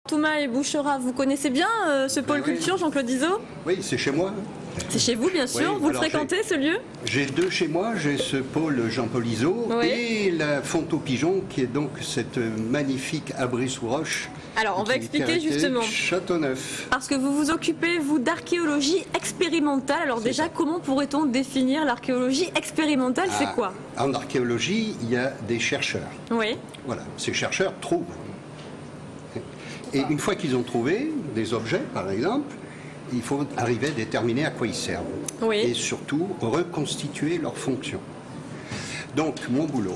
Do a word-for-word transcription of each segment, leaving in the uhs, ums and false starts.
Toumaï Boucherat, vous connaissez bien euh, ce pôle oui. culture, Jean-Claude Izzo? Oui, c'est chez moi. C'est chez vous, bien sûr. Oui, vous le alors fréquentez, ce lieu? J'ai deux chez moi. J'ai ce pôle Jean-Paul Izzo Oui. et la Fonte aux Pigeons, qui est donc cette magnifique abri sous roche. Alors, on va expliquer justement. Châteauneuf. Parce que vous vous occupez, vous, d'archéologie expérimentale. Alors déjà, ça. Comment pourrait-on définir l'archéologie expérimentale? C'est ah, quoi? En archéologie, il y a des chercheurs. Oui. Voilà, ces chercheurs trouvent. Et une fois qu'ils ont trouvé des objets, par exemple, il faut arriver à déterminer à quoi ils servent. Oui. Et surtout, reconstituer leur fonction. Donc, mon boulot,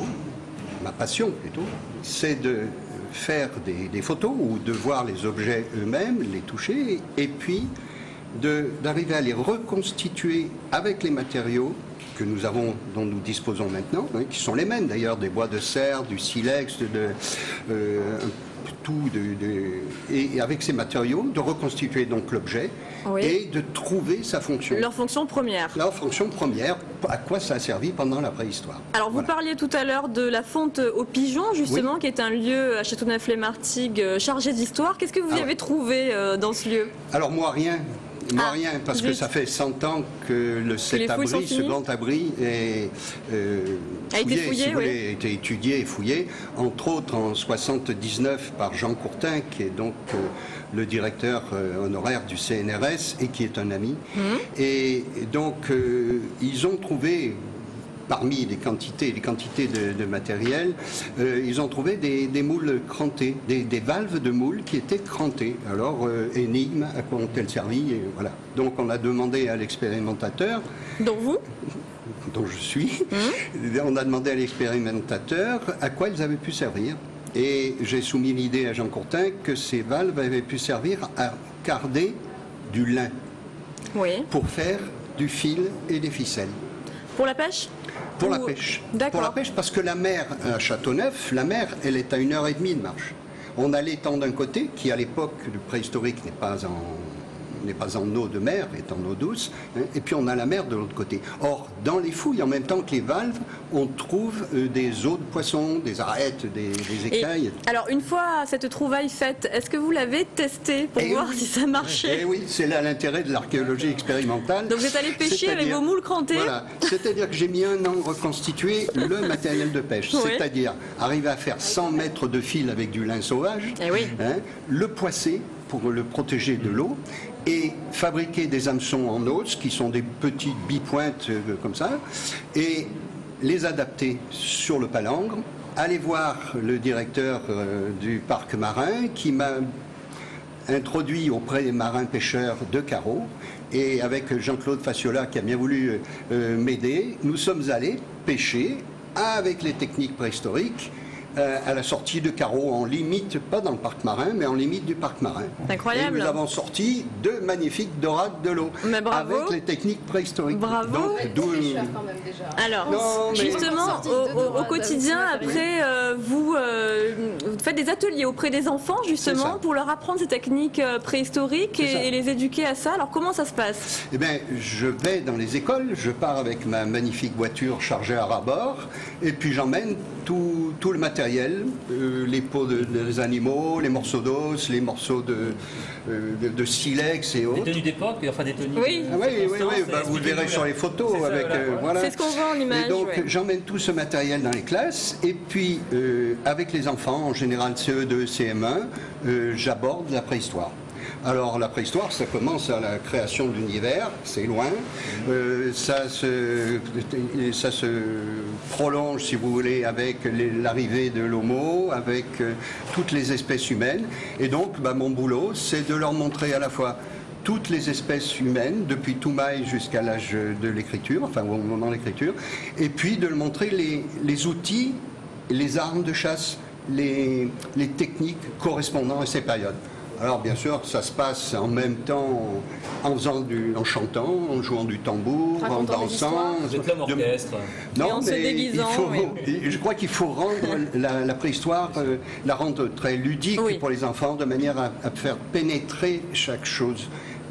ma passion plutôt, c'est de faire des, des photos ou de voir les objets eux-mêmes, les toucher, et puis d'arriver à les reconstituer avec les matériaux que nous avons, dont nous disposons maintenant, hein, qui sont les mêmes d'ailleurs, des bois de cerf, du silex, de, de euh, tout, de, de, et avec ces matériaux, de reconstituer donc l'objet, oui, et de trouver sa fonction. Leur fonction première. Leur fonction première, à quoi ça a servi pendant la préhistoire. Alors vous voilà. parliez tout à l'heure de la Fonte aux Pigeons, justement, oui, qui est un lieu à Châteauneuf-les-Martigues chargé d'histoire. Qu'est-ce que vous ah, y avez ouais. trouvé euh, dans ce lieu? Alors moi, rien. Moi, ah, rien, parce juste. que ça fait cent ans que le, cet abri, ce grand abri, est, euh, a fouillé, été fouillé, si oui. vous voulez, a été étudié et fouillé, entre autres en soixante-dix-neuf par Jean Courtin, qui est donc euh, le directeur euh, honoraire du C N R S et qui est un ami. Mmh. Et donc, euh, ils ont trouvé, parmi les quantités, les quantités de, de matériel, euh, ils ont trouvé des, des moules crantés, des, des valves de moules qui étaient crantées. Alors, euh, énigme, à quoi ont-elles servi? Et voilà. Donc, on a demandé à l'expérimentateur. Dont vous? Dont je suis. Mmh. On a demandé à l'expérimentateur à quoi elles avaient pu servir. Et j'ai soumis l'idée à Jean Courtin que ces valves avaient pu servir à carder du lin. Oui. Pour faire du fil et des ficelles. Pour la pêche? Pour Ou... la pêche. D'accord. Pour la pêche, parce que la mer à Châteauneuf, la mer, elle est à une heure et demie de marche. On a l'étang d'un côté, qui à l'époque préhistorique n'est pas en n'est pas en eau de mer, est en eau douce, hein, et puis on a la mer de l'autre côté. Or, dans les fouilles, en même temps que les valves, on trouve euh, des os de poissons, des arêtes, des, des écailles. Et, alors, une fois cette trouvaille faite, est-ce que vous l'avez testée pour et voir oui. si ça marchait? Eh oui, c'est là l'intérêt de l'archéologie expérimentale. Donc vous êtes allé pêcher avec vos moules crantées? Voilà, c'est-à-dire que j'ai mis un an à reconstituer le matériel de pêche, oui. c'est-à-dire arriver à faire cent mètres de fil avec du lin sauvage, eh oui. hein, le poisser pour le protéger de l'eau, et fabriquer des hameçons en os, qui sont des petites bipointes euh, comme ça, et les adapter sur le palangre, aller voir le directeur euh, du parc marin, qui m'a introduit auprès des marins pêcheurs de Carreau, et avec Jean-Claude Fasciola, qui a bien voulu euh, m'aider, nous sommes allés pêcher avec les techniques préhistoriques, Euh, à la sortie de Carreau, en limite, pas dans le parc marin, mais en limite du parc marin. Incroyable. Et nous avons sorti deux magnifiques dorades de l'eau, avec les techniques préhistoriques. Bravo. Donc, d'où... quand même déjà. Alors, non, justement, au, au, au quotidien, après, euh, vous, euh, vous faites des ateliers auprès des enfants, justement, pour leur apprendre ces techniques préhistoriques et, et les éduquer à ça. Alors, comment ça se passe? Eh bien, je vais dans les écoles, je pars avec ma magnifique voiture chargée à ras-bord, et puis j'emmène tout, tout le matériel. Euh, les peaux de, des animaux, les morceaux d'os, les morceaux de, euh, de, de silex et autres. Des tenues d'époque, enfin des tenues oui. de ah, oui, oui, oui, bah, vous le verrez sur les photos. C'est avec, euh, voilà. C'est ce qu'on voit en image. Et donc ouais. j'emmène tout ce matériel dans les classes et puis euh, avec les enfants, en général C E deux, C M un, euh, j'aborde la préhistoire. Alors la préhistoire, ça commence à la création de l'univers, c'est loin, euh, ça, se, ça se prolonge, si vous voulez, avec l'arrivée de l'homo, avec euh, toutes les espèces humaines. Et donc, bah, mon boulot, c'est de leur montrer à la fois toutes les espèces humaines, depuis Toumaï jusqu'à l'âge de l'écriture, enfin au moment de l'écriture, et puis de leur montrer les, les outils, les armes de chasse, les, les techniques correspondant à ces périodes. Alors bien sûr, ça se passe en même temps en, faisant du, en chantant, en jouant du tambour, en dansant. Vous êtes l'homme orchestre. Non, et en mais se déguisant, il faut, oui. je crois qu'il faut rendre la, la préhistoire, euh, la rendre très ludique oui. pour les enfants, de manière à, à faire pénétrer chaque chose.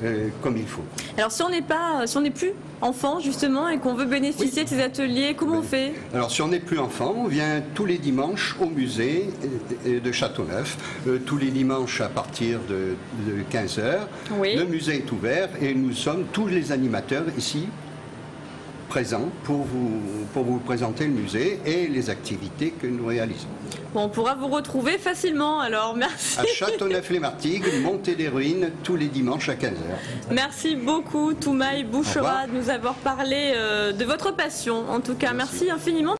euh, comme il faut. Alors si on n'est pas, si on n'est plus enfant justement et qu'on veut bénéficier oui. de ces ateliers, comment oui. on fait? Alors si on n'est plus enfant, on vient tous les dimanches au musée de Châteauneuf, euh, tous les dimanches à partir de, de quinze heures. Oui. Le musée est ouvert et nous sommes tous les animateurs ici présents pour vous, pour vous présenter le musée et les activités que nous réalisons. Bon, on pourra vous retrouver facilement, alors merci. À Châteauneuf-les-Martigues, montée des ruines, tous les dimanches à quinze heures. Merci beaucoup, Toumaï Bouchera, de nous avoir parlé euh, de votre passion. En tout cas, merci, merci infiniment.